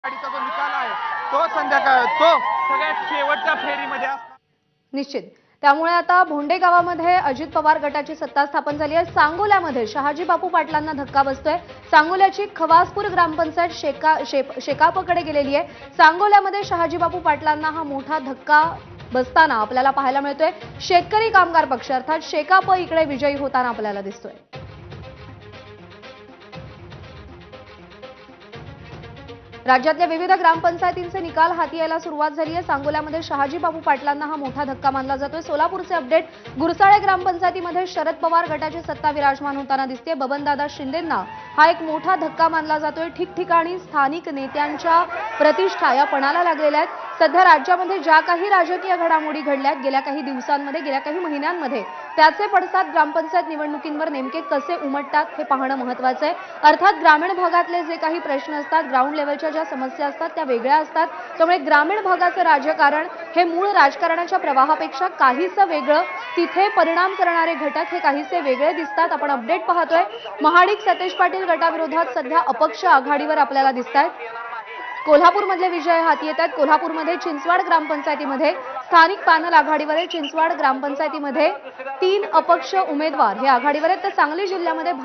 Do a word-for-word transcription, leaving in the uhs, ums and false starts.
आघाडीचा जो निकाल आहे तो संध्याकाळ तो सगळ्यात शेवटच्या फेरीमध्ये निश्चित। त्यामुळे आता भोंडे गावामध्ये अजित पवार गटाची सत्ता स्थापन झाली आहे। सांगोल्यामध्ये शहाजी बापू पाटलांना धक्का बसतोय। सांगोल्याची खवासपूर ग्रामपंचायत शेका शेकापकडे गेलेली आहे। सांगोल्यामध्ये शहाजी बापू पाटलांना हा मोठा धक्का बसताना आपल्याला पाहायला मिळतोय। शेतकरी कामगार पक्ष अर्थात शेकाप इकडे विजयी होताना आपल्याला दिसतोय। राज्यातल्या विविध ग्रामपंचायतींचे निकाल हाती यायला सुरुवात झाली आहे। सांगोल्यामध्ये शहाजी बापू पाटलांना हा मोठा धक्का मानला जातोय। सोलापूरचे अपडेट, गुरसाळे ग्रामपंचायतीमध्ये शरद पवार गटाची सत्ता विराजमान होताना दिसते। बबनदादा शिंदेंना हा एक मोठा धक्का मानला जातोय। ठिकठिकाणी स्थानिक नेत्यांच्या प्रतिष्ठा या पणाला लागलेल्या आहेत। सध्या राज्यामध्ये ज्या काही राजकीय घडामोडी घडल्यात गेल्या काही दिवसांमध्ये गेल्या काही महिन्यांमध्ये त्याचे पडसाद ग्रामपंचायत निवडणुकींवर नेमके कसे उमटतात हे पाहणं महत्त्वाचं आहे। अर्थात ग्रामीण भागातले जे काही प्रश्न असतात, ग्राउंड लेवलच्या ज्या समस्या असतात त्या वेगळ्या असतात। त्यामुळे ग्रामीण भागाचं राजकारण हे मूळ राजकारणाच्या प्रवाहापेक्षा काहीसं वेगळं, तिथे परिणाम करणारे घटक हे काहीसे वेगळे दिसतात। आपण अपडेट पाहतोय। महाडिक सतेज पाटील गटाविरोधात सध्या अपक्ष आघाडीवर आपल्याला दिसतात। कोल्हापूरमधले विजय हाती येतात। कोल्हापूरमध्ये चिंचवाड ग्रामपंचायतीमध्ये स्थानिक पॅनल आघाडीवर आहे। चिंचवाड ग्रामपंचायतीमध्ये तीन अपक्ष उमेदवार हे आघाडीवर आहेत। तर सांगली जिल्ह्यामध्ये